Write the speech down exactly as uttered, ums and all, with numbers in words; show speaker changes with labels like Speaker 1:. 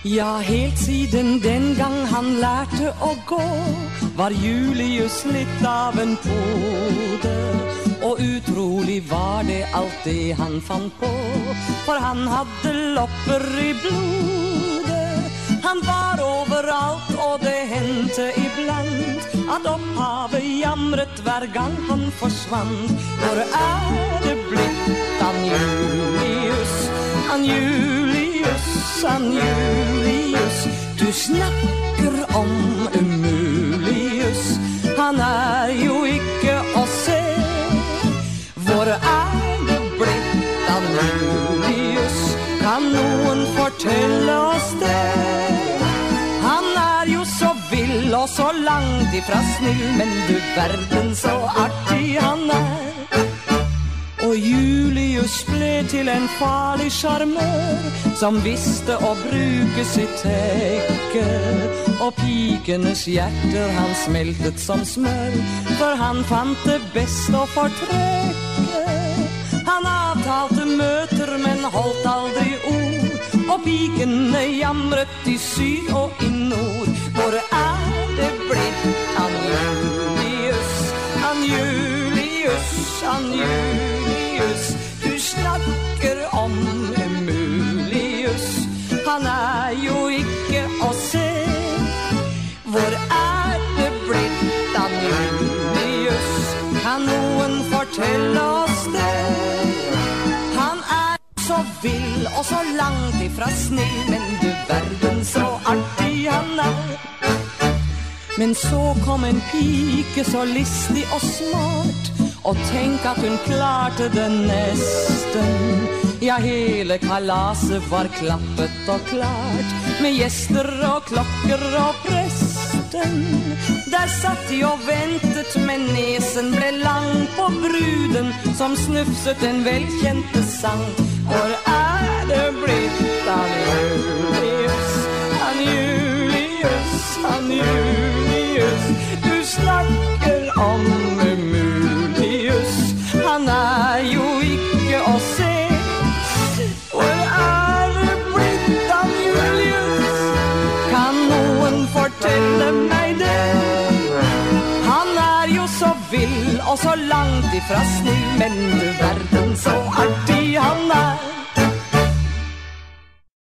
Speaker 1: Ja, helt siden den gang han lærte å gå, var Julius litt av en pode. Og utrolig var det alt det han fant på, for han hadde lopper i blodet. Han var overalt, og det hendte iblant at opphavet jamret hver gang han forsvant. Hvor er det blitt av Julius, han Julius, han Julius? Du snakker om umulius, han er jo ikke å se. Hvor er det blitt av Julius? Kan noen fortelle oss det? Han er jo så vill og så langt ifra snill, men du verden så artig han er. Og Julius ble til en farlig charmør, som visste å bruke sitt tekke. Og pikenes hjerter han smeltet som smør, for han fant det best å fortrekke. Han avtalte møter, men holdt aldri ord, og pikene jamret i syd og i nord. Hvor er det blitt av Julius, han Julius, han Julius? Du snakker om umulius, han er jo ikke å se. Hvor er det blitt av Julius? Kan noen fortelle oss det? Han er så vill og så langt ifra snill, men du verden så artig han er. Men så kom en pike så listig og smart, og tenk at hun klarte det nesten. Ja, hele kalaset var klappet og klart, med gjester og klokker og presten. Der satt de og ventet, men nesen ble lang på bruden, som snufset en velkjente sang. Hvor er det blitt av Julius, han Julius, han Julius? Du snakker om umulius, han er jo ikke å se. Hvor er det blitt av Julius? Kan noen fortelle meg det? Han er jo så vill og så langt ifra snill, men du verden så artig han er.